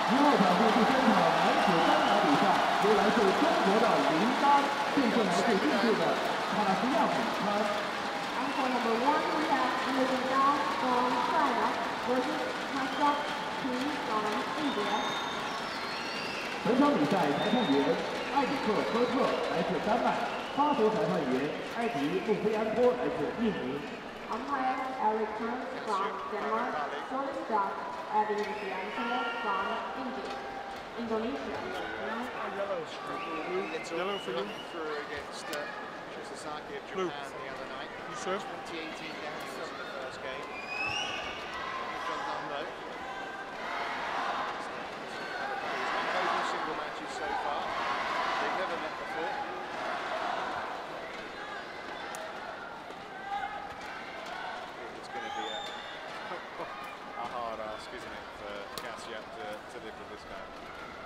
之后场地第三场男子单打比赛，由来自中国的林丹对阵来自印度的卡拉西亚姆川。 And for number 1, we have Linda from China versus Kashyap P from India. 本场比赛裁判员艾里克·科特来自丹麦，发球裁判员埃迪·穆菲安托来自印尼。 Umpire Eric Kern from Denmark, Solid Duck, Eddie Luciano from Indonesia. Yellow for you. Through against Shizaki of Japan the other night. You serve. 2018 down in the first game. John Dunlo. He's won both single matches so far. They've never met before. It's going to be a hard ask, isn't it, for Kashyap to live with this guy.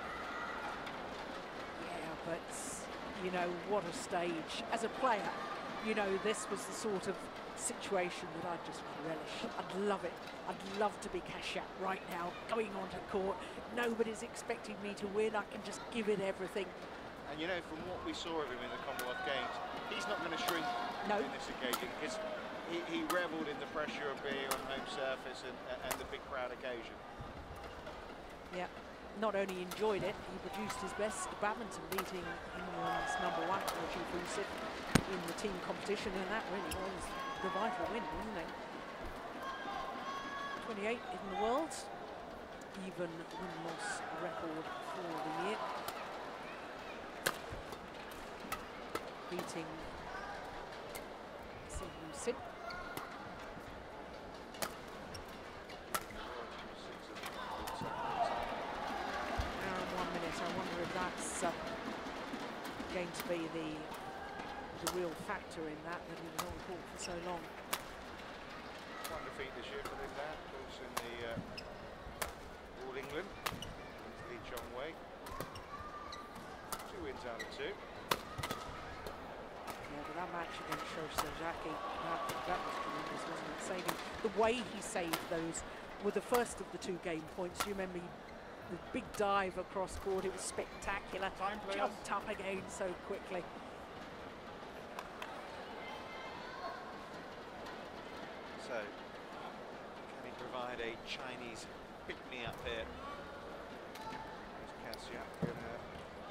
Yeah, but you know, what a stage. As a player, you know, this was the sort of situation that I'd just relish. I'd love it. I'd love to be Kashyap right now, going onto court. Nobody's expecting me to win. I can just give it everything. And you know, from what we saw of him in the Commonwealth Games, he's not going to shrink in this occasion, because he revelled in the pressure of being on home surface and the big crowd occasion. Yeah. Not only enjoyed it, he produced his best badminton, beating England's #1, Georgi Fusif, in the team competition, and that really was the vital win, wasn't it? 28 in the world, even win-loss record for the year. Beating Fusif. I wonder if that's going to be the real factor in that he was on court for so long. One defeat this year for Linda, of course, in the All England, Lee Chong Wei. 2 wins out of 2. Yeah, but that match against Shosazaki, that was tremendous, wasn't it? Saving the way he saved those were the first of the 2 game points. You remember the big dive across court, it was spectacular. Jumped up again so quickly. So, can he provide a Chinese pick-me-up here? There's Kashyap gonna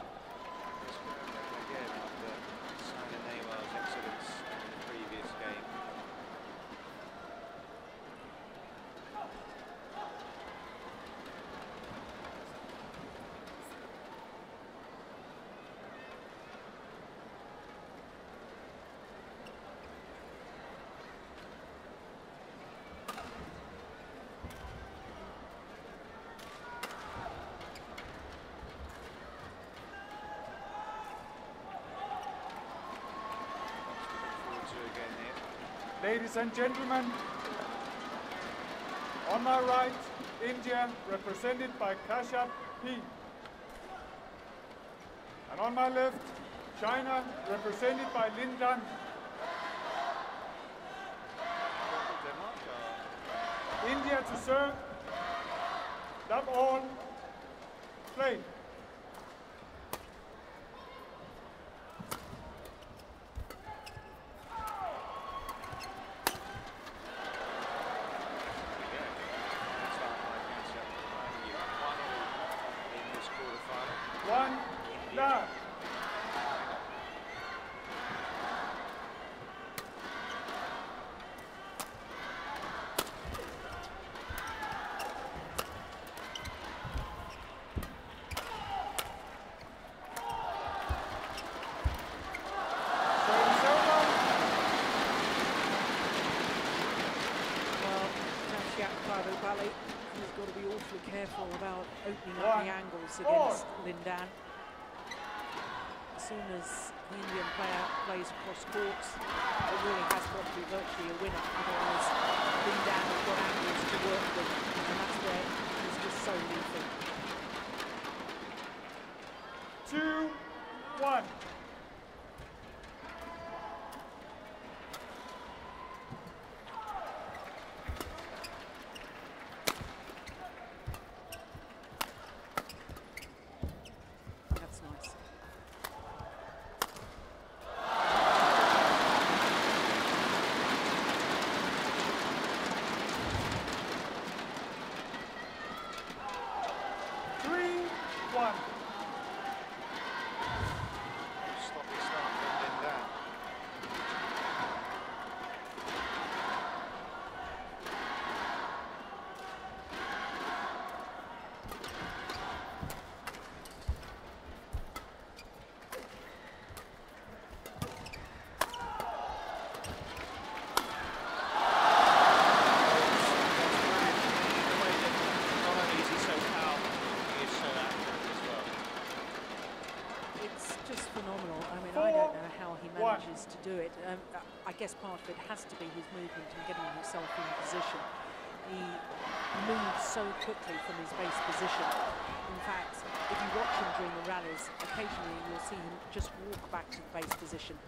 again after Saina Nehwal's excellence in the previous game. Ladies and gentlemen, on my right, India, represented by Kashyap P. And on my left, China, represented by Lin Dan. India to serve, love all, play. One, love. He's got to be awfully careful about opening up the angles against Lin Dan. As soon as the Indian player plays across courts, it really has got to be virtually a winner. Otherwise, Lin Dan has got angles to work with, and that's where he's just so lethal. 2-1. do it. I guess part of it has to be his movement and getting himself in position. He moves so quickly from his base position. In fact, if you watch him during the rallies, occasionally you'll see him just walk back to the base position.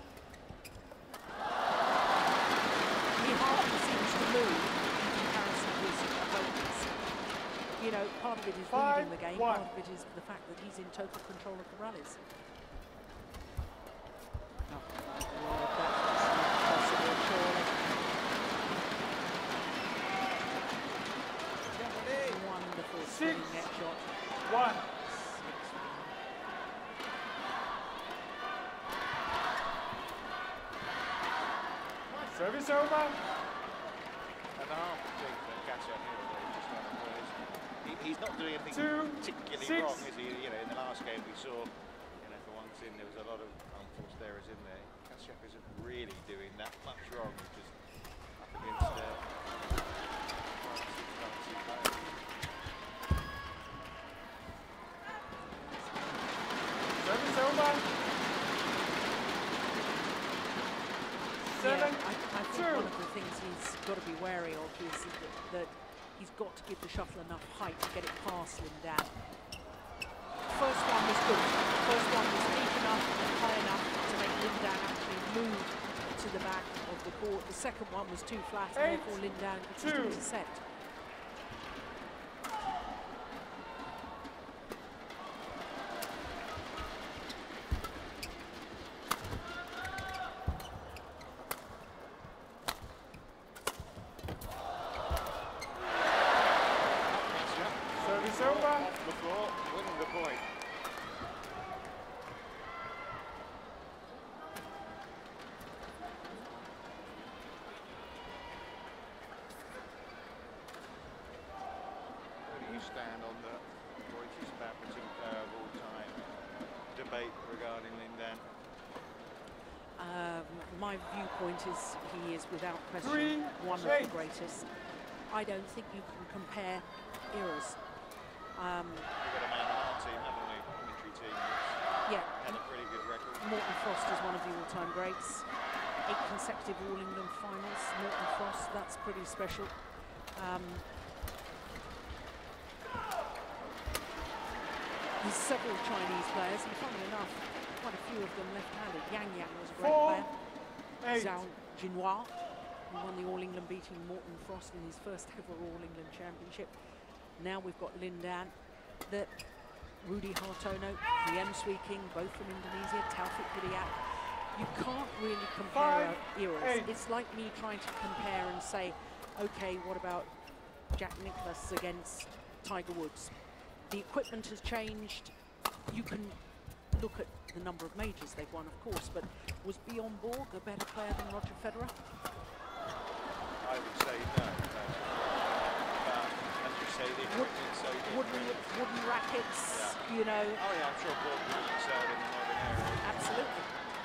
He hardly seems to move in comparison to his opponents. You know, part of it is reading the game, part of it is the fact that he's in total control of the rallies. Oh, Lord, that's not possible, surely. Wonderful spinning net shot. 1. Service over. And the half thing for Kasia here, just one of those. He's not doing anything particularly wrong, is he? You know, in the last game we saw, you know, for once in there was a lot of unforced errors in there. Kasia isn't really doing that much wrong, just up against Service over. 7, I think one of the things he's got to be wary of is that he's got to give the shuttle enough height to get it past Lindan. First one was good. First one was deep enough and high enough to make Lindan actually move to the back of the court. The second one was too flat, and therefore Lindan could intercept. Stand on the greatest badminton player of all time debate regarding Lindan? My viewpoint is he is without question one of the greatest. I don't think you can compare eras. We've got a man on our team, haven't we? Commentary team. Yeah. Had a pretty good record. Morton Frost is one of the all-time greats. 8 consecutive All England finals. Morton Frost, that's pretty special. There's several Chinese players, and funnily enough, quite a few of them left-handed. Yang Yang was a great player. Zhao Jinhua, who won the All England, beating Morton Frost in his first ever All England Championship. Now we've got Lindan, Rudy Hartono, Riem Swee King, both from Indonesia, Taufik Hidayat. You can't really compare eras. It's like me trying to compare and say, okay, what about Jack Nicklaus against Tiger Woods? The equipment has changed. You can look at the number of majors they've won, of course, but was Bjorn Borg a better player than Roger Federer? I would say no. But as you say, the equipment's so different. Wooden rackets, you know. Oh yeah, I'm sure Borg would have excelled in the modern era. Absolutely.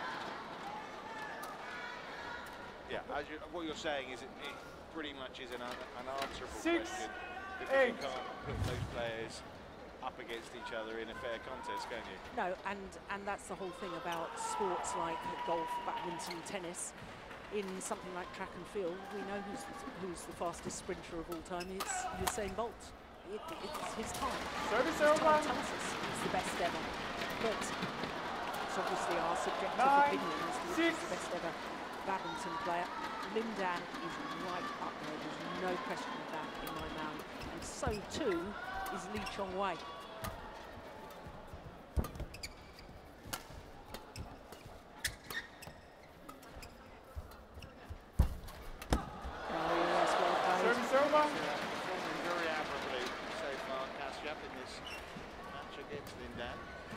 Yeah, what you're saying is it pretty much is an unanswerable question, because you can't put those players up against each other in a fair contest, can you? No, and that's the whole thing about sports like golf, badminton, tennis. In something like track and field, we know who's the fastest sprinter of all time. It's Usain Bolt. It's his time. Service his time tells us he's the best ever. But it's obviously our subjective opinion as to who's the best ever badminton player. Lindan is right up there. There's no question of that in my mind. And so too is Lee Chong Wei. Very admirably so far, Kasia, in this match against Lindan.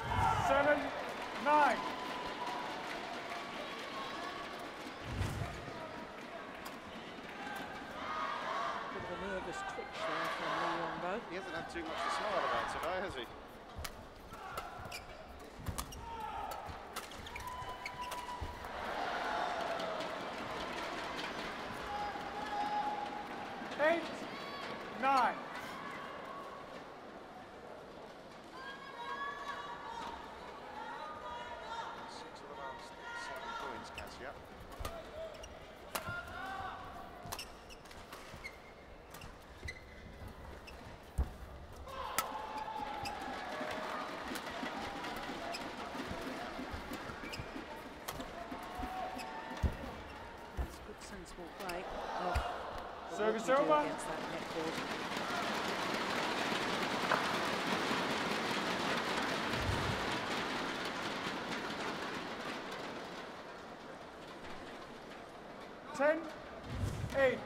7-9. Bit of a nervous twitch there from Lee Yongbo. He hasn't had too much to smile about today, has he? Kasia. That's good, sensible play of Service what you do over. against that net board. Ten, 8.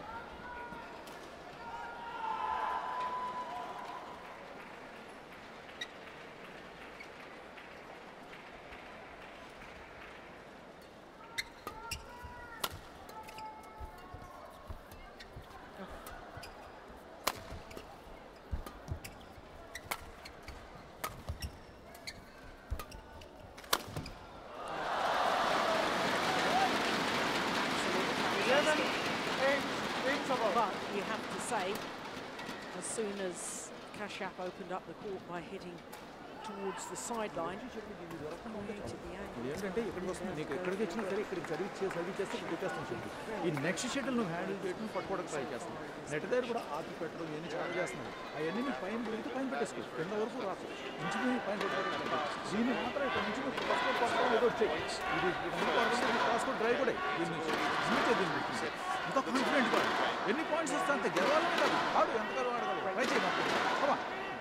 But you have to say, as soon as Kasia opened up the court by hitting towards the sideline, created the angle. ఏంటంటే ఇక్కడికి వస్తుంది నీకు ఎక్కడికి వచ్చినా సరే ఇక్కడికి service చేస్తే కొట్టేస్తాను చెప్పి ఈ నెక్స్ట్ షటిల్ నువ్వు హ్యాండిల్ చేయడం పట్టుకోవడానికి ట్రై చేస్తున్నావు నెట్ దగ్గర కూడా ఆపి పెట్టడం ఇవన్నీ చాలా చేస్తున్నావు అవన్నీ నువ్వు పైన పెడితే పైన పెట్టేసుకో కింద వరకు రాకు ఇంచు పైన పెట్టుకోవడం దీన్ని మాత్రం ఇక్కడ నుంచి నువ్వు పట్టుకోవడం ఏదో వచ్చాయి ఇది పాస్పోర్ట్ డ్రైవ్ కూడా దీన్ని దీన్ని ఇంకా కాన్ఫిడెంట్ కూడా ఎన్ని పాయింట్స్ వస్తే అంత గెలవాలని కాదు ఆడు ఎంతకాలం ఆడగలవు ట్రై చేయమా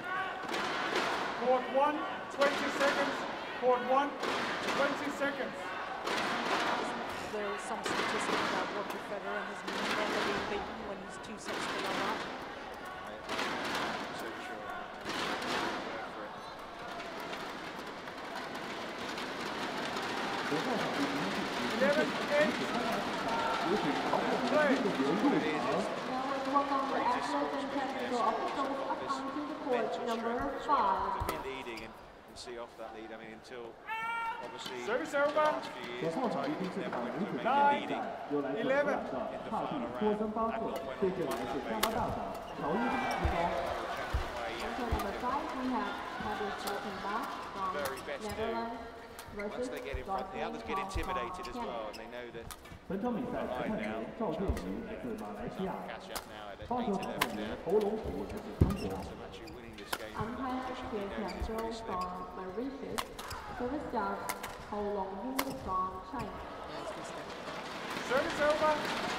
Court 1, 20 seconds. Court 1, 20 seconds. There is some statistic about Roger Federer has never been beaten when he's 2 sets below that. I'm so sure. Go for it. 11, 8. Play. Welcome the athletes and technical officials accounting the court number 5. To be leading and see off that lead. I mean, until obviously Service the over. last few years, the title never went to make Nine. it leading 11. in the final round. And not when on that Until number 5, we have Pablo Schalkenbach from very best do. Netherlands Once versus they get in front, the others get intimidated as well, and they know that 本场比赛裁判员赵建宇来自马来西亚， catch up now at 发球裁 8-11 判员 now. 侯龙虎来自中国。 So actually winning this game, umpire he knows it's Pierre pretty slim. from Mauritius. Service judge Ho Long Hu from China. There's this guy. Service over.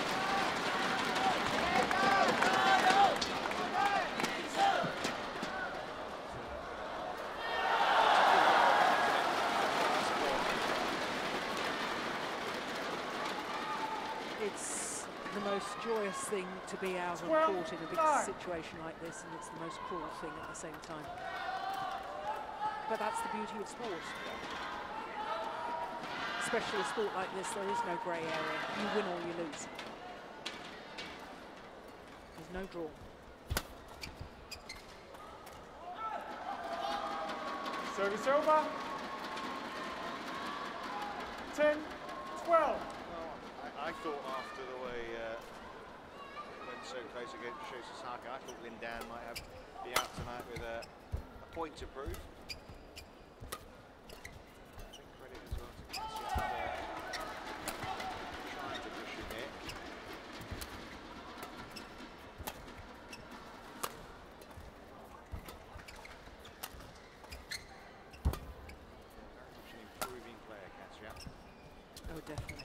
It's the most joyous thing to be out on 12, court in a big 9. situation like this, and it's the most cruel thing at the same time. But that's the beauty of sport. Especially a sport like this, there is no grey area. You win or you lose. There's no draw. Service over. 10, 12. I thought after the way it went so close against Sho Sasaki, I thought Lindan might be out tonight with a point to prove. I think credit as well to Kasia trying to push him here. Very much an improving player, Kasia. Oh, definitely.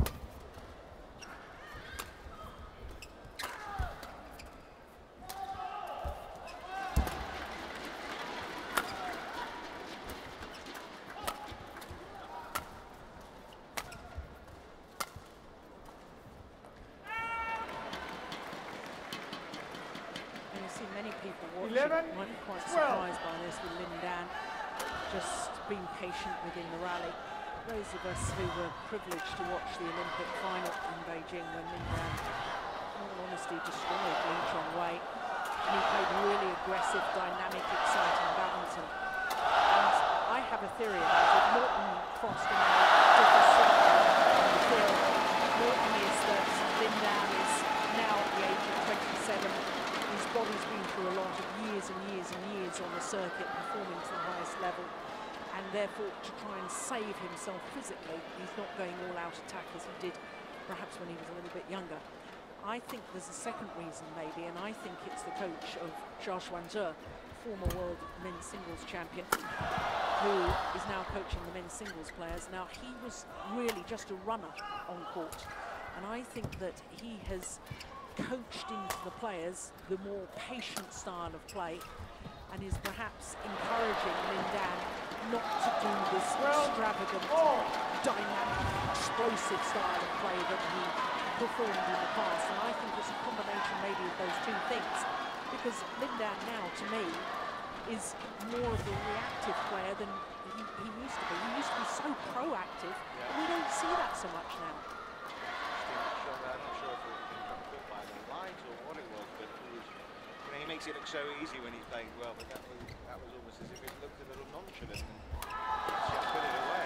And you see many people watching 11, might be quite 12. surprised by this with Lindan just being patient within the rally. Those of us who were privileged to watch the Olympic final in Beijing when Lindan, in all honesty, destroyed Lee Chong-wei. And he played really aggressive, dynamic, exciting badminton. And I have a theory about it. Morten Frost and I differ slightly on the field. Morten is that Lindan is now at the age of 27. His body's been through a lot of years and years and years on the circuit, performing to the highest level. and therefore to try and save himself physically, he's not going all-out attack as he did perhaps when he was a little bit younger. I think there's a second reason maybe, and I think it's the coach of Zhao Xuanzhe, former world men's singles champion, who is now coaching the men's singles players. Now, he was really just a runner on court, and I think that he has coached into the players the more patient style of play, and is perhaps encouraging Lin Dan not to do this extravagant, dynamic, explosive style of play that he performed in the past. And I think it's a combination maybe of those two things, because Lin Dan now, to me, is more of a reactive player than he used to be. He used to be so proactive, and we don't see that so much now. I'm not sure if it got caught by the lines or what it was, but it was, he makes it look so easy when he's playing well, but that was almost as if it looked a little nonchalant and just put it away.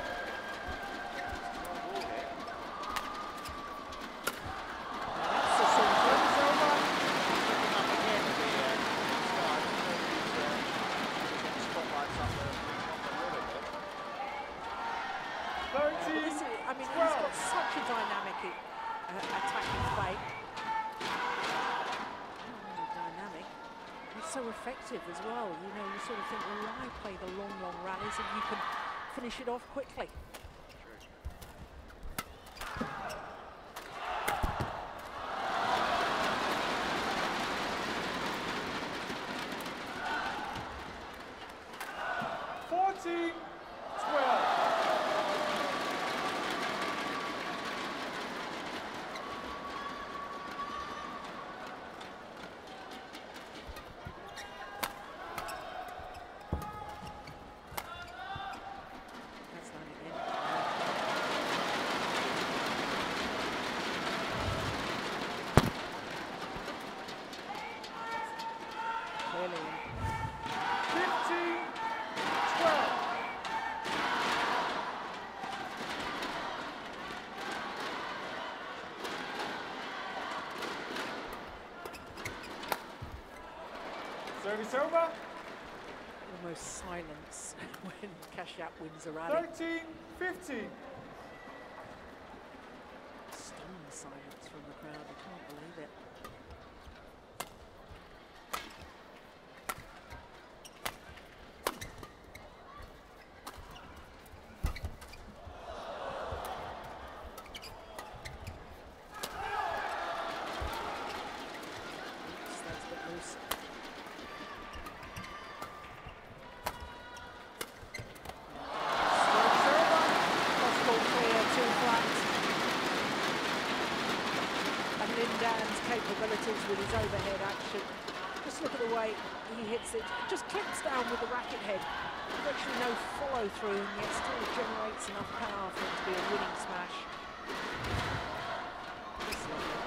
I mean, he's got such a dynamic attacking play. Not really dynamic. He's so effective as well. You know, you sort of think, well, why play the long rallies if you can finish it off quickly? Service over. Almost silence when Kashyap wins a rally. 13-15. Stunned silence from the crowd. I can't believe it. Oops, that's a bit loose. Capabilities with his overhead action. Just look at the way he hits it. Just clips down with the racket head. Virtually no follow through, and yet still generates enough power for it to be a winning smash. That's lovely.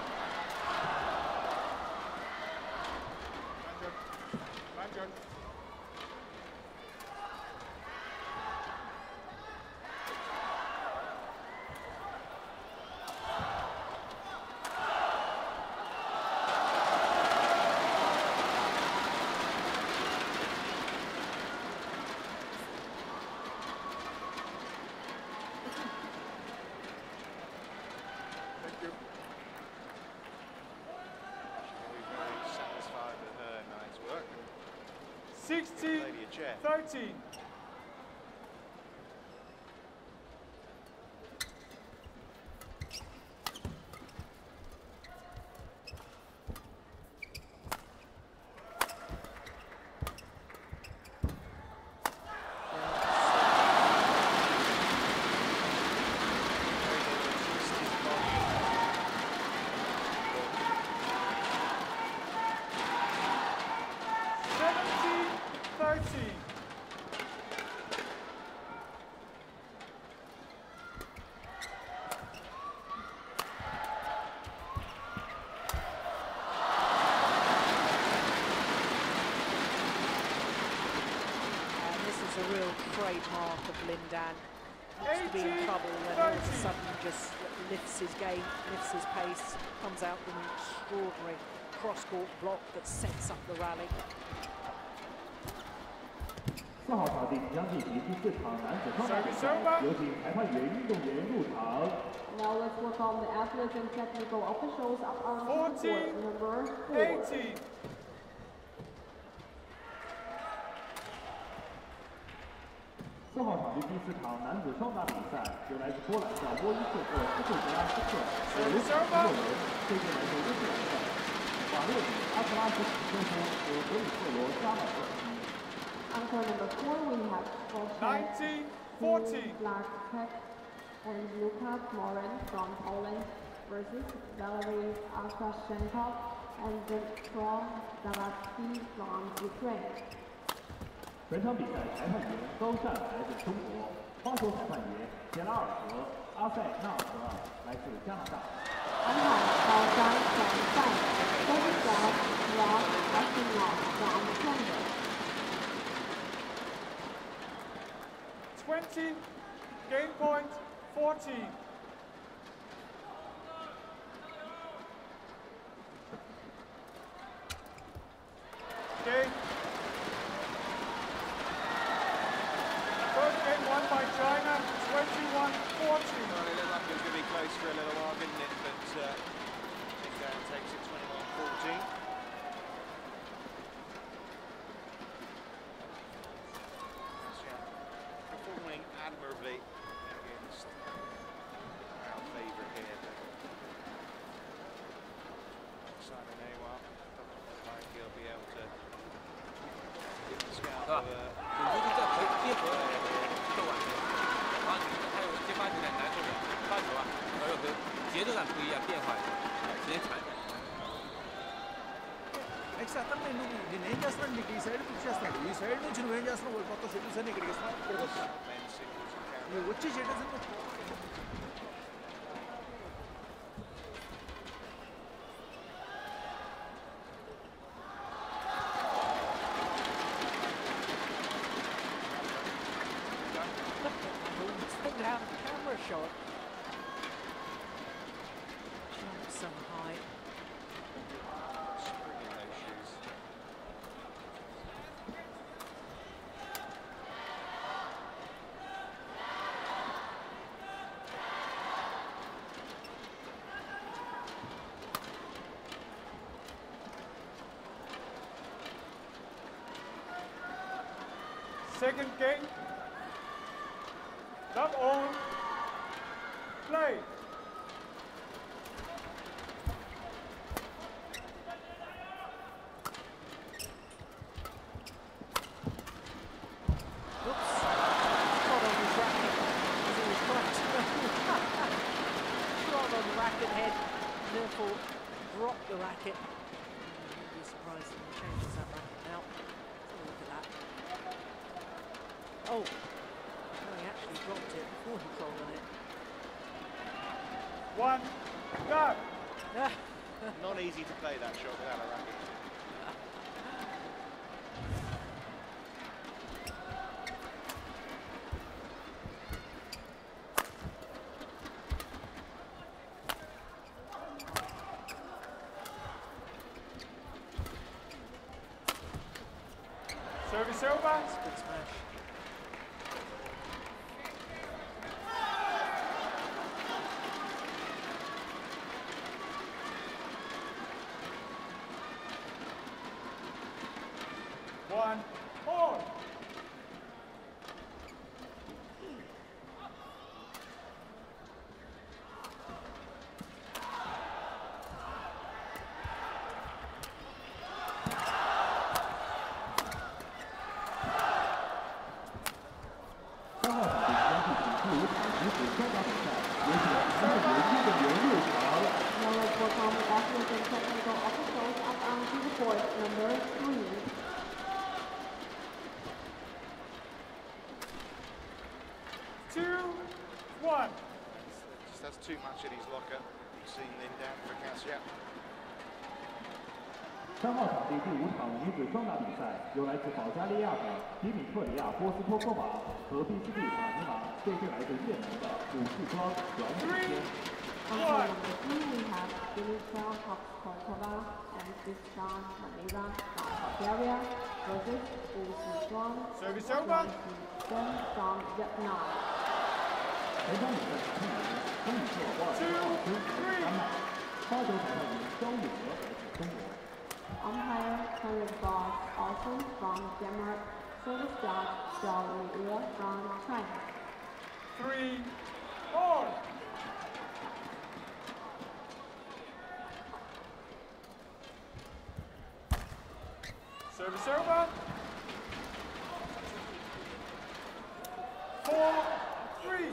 Ranjan. Satisfied with her nice work. 16-13. A real trademark of Lin Dan. Looks to be in trouble, and all of a sudden just lifts his game, lifts his pace, comes out with an extraordinary cross-court block that sets up the rally. 4号场地即将进行第4场男子双打比赛，有请裁判员、运动员入场。 Now let's welcome the athletes and technical officials up on court number 4. 18. 4号场地第4场男子双打比赛，由来自波兰的沃伊瑟克斯库德拉斯克和卢卡·洛文对阵来自乌克兰的瓦列里·阿克拉什科夫和德里克罗·沙马尔斯基。 On court number 4, we have 19-14. Blaszczak and Lukas Morin from Poland versus Valery Akashenkov and Dmytro Zavadski from Ukraine. 本场比赛裁判员高善来自中国，发球裁判员杰拉尔德·阿塞纳德尔来自加拿大。 安排高山from France, Stanislav Rakhimov from Canada. 20. Game point 14. Game. First game won by China, 21-14. Well, it looked like it was going to be close for a little while, didn't it? But Lindau takes it 21-14. Performing admirably against our favourite here. Simon Awa doesn't look like he'll be able to give the scout a 你就是这可以结合这晚然后还有接发球很难受的发球啊，还有个节奏感不一样，变化时间长。 next అతను నేనేం చేస్తున్నాను నీకు ఈ side pick చేస్తున్నాడు ఈ side నుంచి నువ్వేం చేస్తున్నావు కొత్త షెడ్యూల్స్ అన్ని ఇక్కడికి ఇస్తున్నావు ఇక్కడికి వస్తా నువ్వు వచ్చి షెడ్యూల్స్ అన్ని Out the camera shot. Jump so high. spring in those shoes. Second game. Love on. Play. Oops. Trod on his racket as he was trying to trod on the racket head, and therefore dropped the racket. You'd be surprised if he changes that racket now. Look at that. Oh. No, he actually dropped it before he trod on it. 1, go. Not easy to play that shot without a racket. Service over. That's a good smash. One, on. Now let's welcome the athletes and technical officials up onto the court number 3. Two, one. Just has too much in his locker. You've seen Lindau for Kasia. 3号场地第5场女子双打比赛，由来自保加利亚的迪米特里亚·波斯托科娃和毕斯蒂塔尼玛对阵来自越南的武士庄阮雨谦。 Umpire number 3, we have Dimitar Kopskotova and Tristan Maneva from Bulgaria versus Usuan Service over. from Vietnam. 本场比赛参与人中宇硕、沃尔特奥斯丹麦，发球裁判员张永和来自中国。 Umpire Henrik Boss also from Denmark. Service judge Zhao Liu from China. 3 all. Service over. 4-3.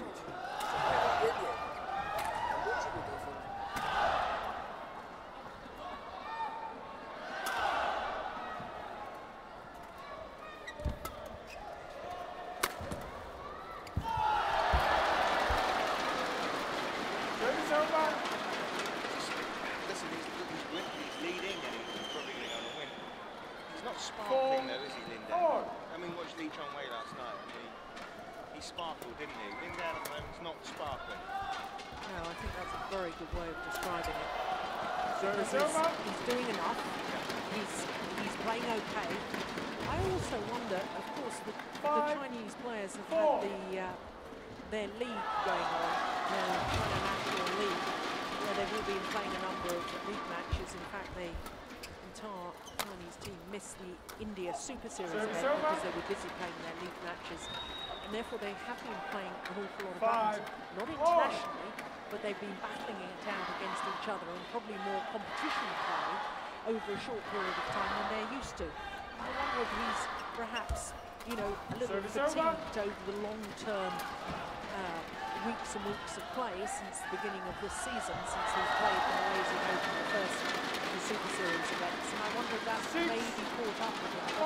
Service over. Listen, he's leading and he's probably going to win. He's not sparkling though, is he, Lindan? I mean, watch Lee Chong Wei last night. I mean, he sparkled, didn't he? Lindan at the moment's not sparkling. No, I think that's a very good way of describing it. Service Because over. he's doing enough. He's playing okay. I also wonder, of course, the Chinese players have had their league going on, their China National League, where they've all been playing a number of league matches. In fact, the entire Chinese team missed the India Super Series event because they were busy playing their league matches. And therefore, they have been playing an awful lot of badminton, not internationally, but they've been battling it out against each other and probably more competition play over a short period of time than they're used to. I wonder if he's perhaps, you know, a little fatigued over the long-term weeks and weeks of play since the beginning of this season, since he's played the Malaysian Open, the first of the Super Series events, and I wonder if that's maybe caught up with him.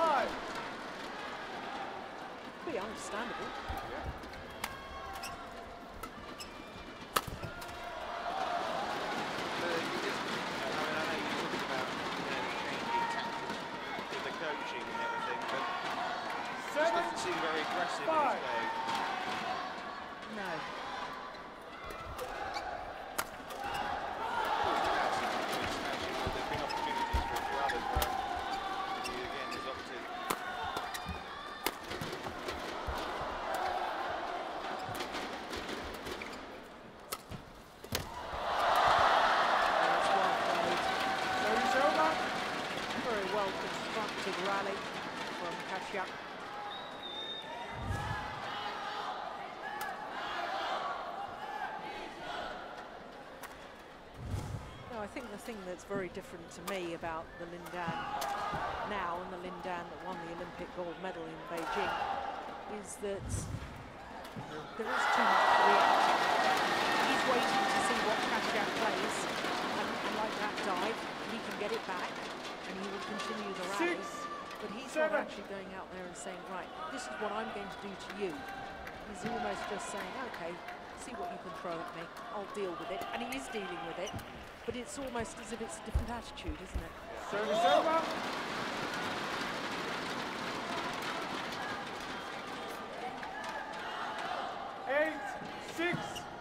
Pretty understandable. Coaching and everything, but just doesn't seem very aggressive in his play. No. There's been opportunities for a few others where he again has opted. That's well played. Very well constructed rally from Kashyap. No, I think the thing that's very different to me about the Lindan now and the Lindan that won the Olympic gold medal in Beijing is that there is too much reaction. He's waiting to see what Kashyap plays, and like that dive, he can get it back and he will continue the rally. But he's not actually going out there and saying, right, this is what I'm going to do to you. He's almost just saying, okay, see what you can throw at me, I'll deal with it. And he is dealing with it, but it's almost as if it's a different attitude, isn't it? Service over. 8-6.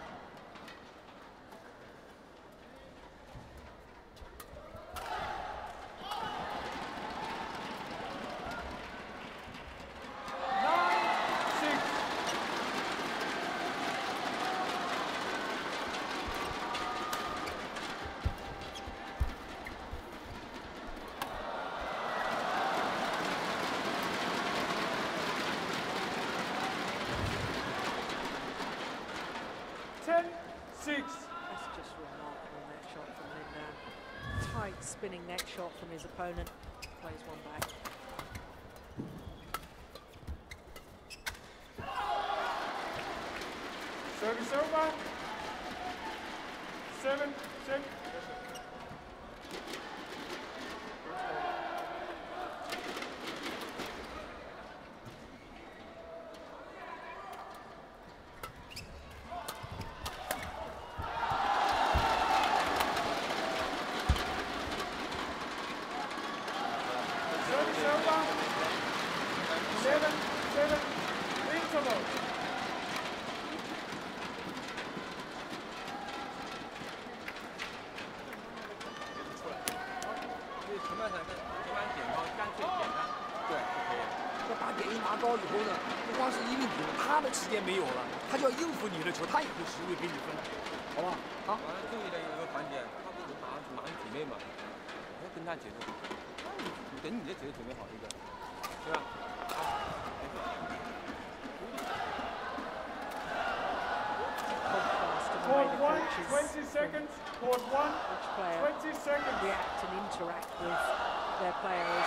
That's just remarkable net shot from Lindan. Tight spinning net shot from his opponent. Plays one back. Service over. 7-6. 简单点高，干脆简单， 对， 就可以了。 要把点一拿高以后呢，不光是一命题了，他的时间没有了，他就要应付你的球，他也会实力给你分，好吧？好。 完了，注意的有一个环节，他不是马上体内嘛，要跟他节奏，你等你的节奏准备好一个，对吧？ Court 1, 20 seconds. Court 1, Each player 20 seconds. react and interact with their players.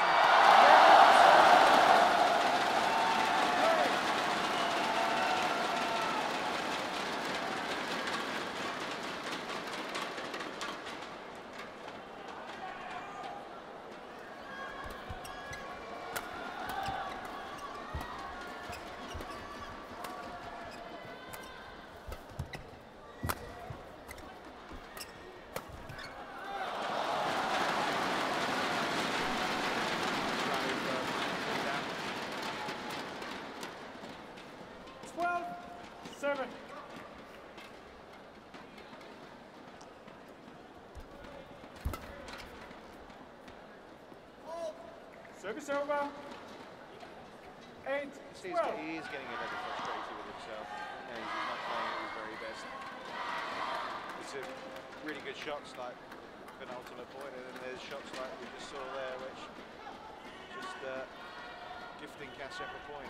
Service over. 8, 12. He is getting a little frustrated with himself. You know, he's not playing at his very best. It's a really good shots like penultimate point, and then there's shots like we just saw there, which just gifting Kasyap a point.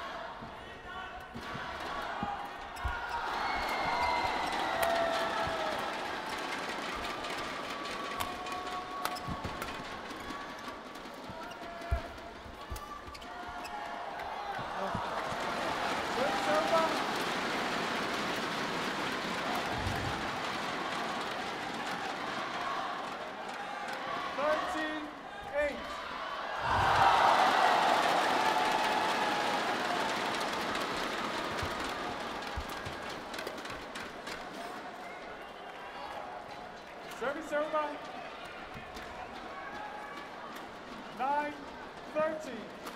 Service over. 9-13.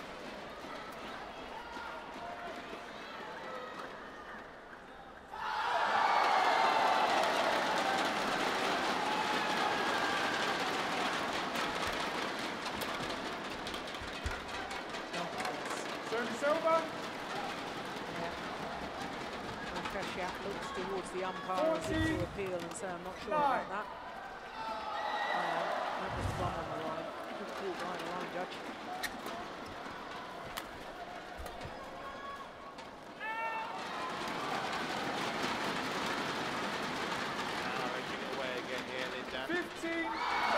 Service over. Kasyap looks towards the umpire as if to appeal and say, I'm not sure about that. That was plumb on the line. Good call by the line judge. Now edging it away again here, Lindan. 15.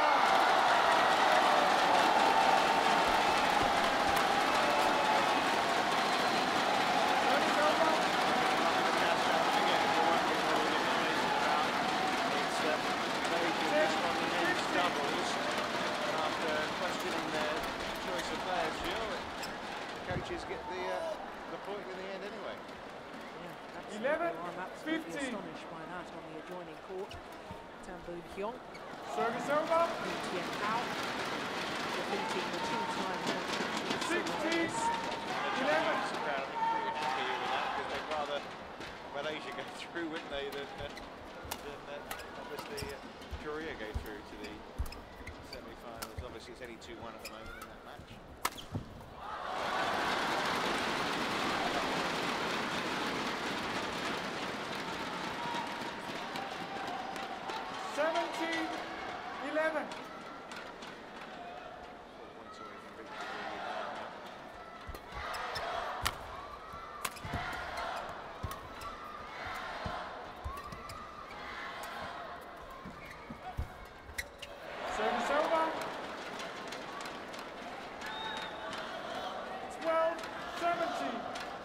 Coaches get the point in the end anyway. Yeah, 11, I'm absolutely 15. astonished by that on the adjoining court. Tambun Hyong, Service over. Tien Hao, defeating the two-time world champion. 16. The Chinese crowd, I think, pretty happy with that because they'd rather Malaysia go through, wouldn't they, than obviously Korea go through to the semi-finals. Obviously, it's only 2-1 at the moment in that match. 17-11. Service over. 12-17.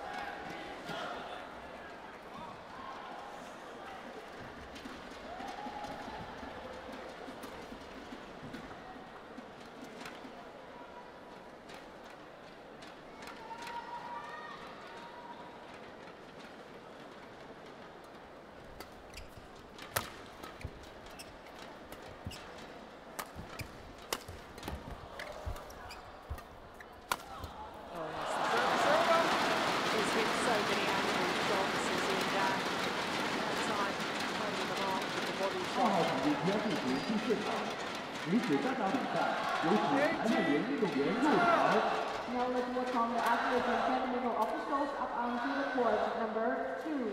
He's hit so many angles, Johnson's in that time, holding the mark with the body 2号 shot. 比赛进行第4场女子单打比赛。 有请男队员运动员入场。 Now let's welcome the athletes and technical officials up onto the court. Number 2.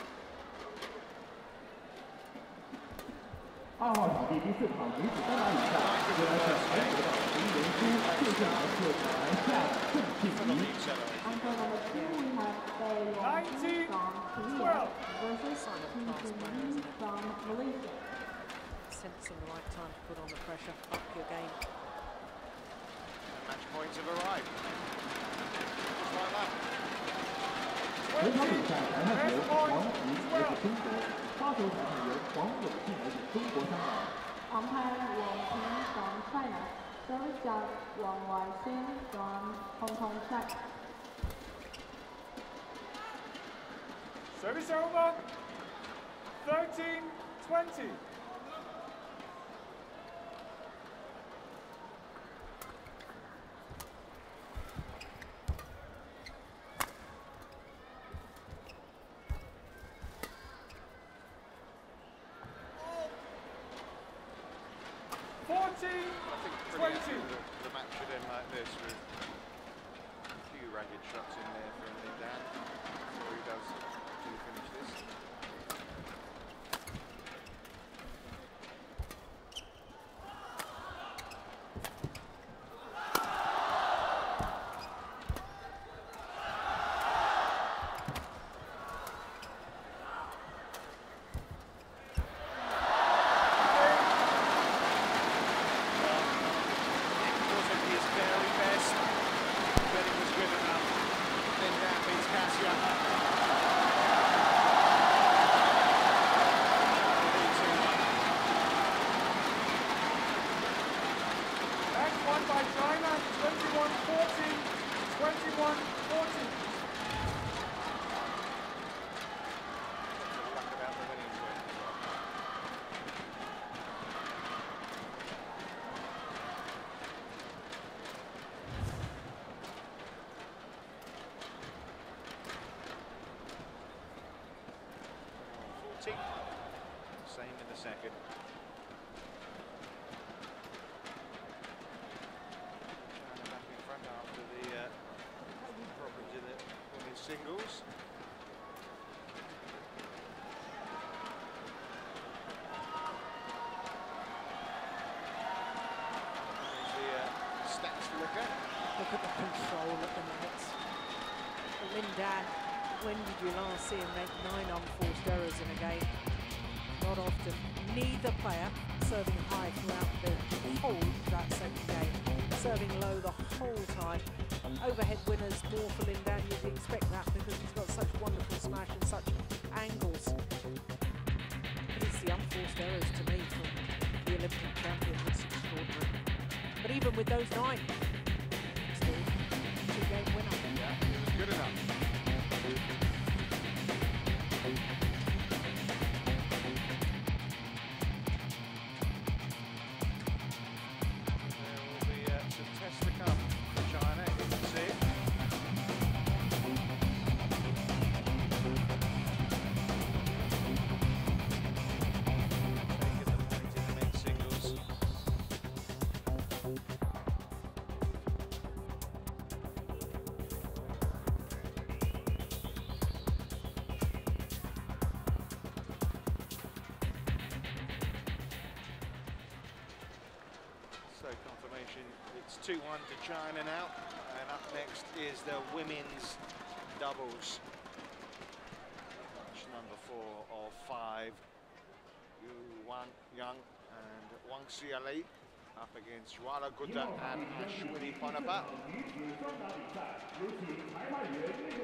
2号场地第4场女子单打比赛，由来自韩国的洪元书对阵来自马来西亚的郑庆怡。 Until number 2, we have Bae Yong from Korea versus Kim Lee from Malaysia. Sensing the right time to put on the pressure, up your game. Match points have arrived. Just like that. 本场比赛裁判员王琦来自中国，发球裁判员黄永信来自中国香港。 Umpire Wang Qing from China. Service judge Wang Wai-Xin from Hong Kong, China. Service over. 13-20. The match should end like this with a few ragged shots in there from Lindan before he does actually finish this. By China, 21-14, 21-14. Same in the second. Back in front after the problems in the women's singles. There's the stats to look at. Look at the control at the net. Lindan, when did you last see him make 9 unforced errors in a game? Not often. Neither player serving high throughout the whole of that second game. Serving low the whole time. Overhead winners more for Lindan. You'd expect that because he's got such wonderful smash and such angles. But it's the unforced errors to me from the Olympic champion that's extraordinary. But even with those 9, still 2-game winner. Yeah, it was good enough. Confirmation, it's 2-1 to China now, and up next is the women's doubles. Match number 4 of 5. Yu Wang-yang and Wang Xiali up against Jwala Gutta and Ashwini Ponnappa.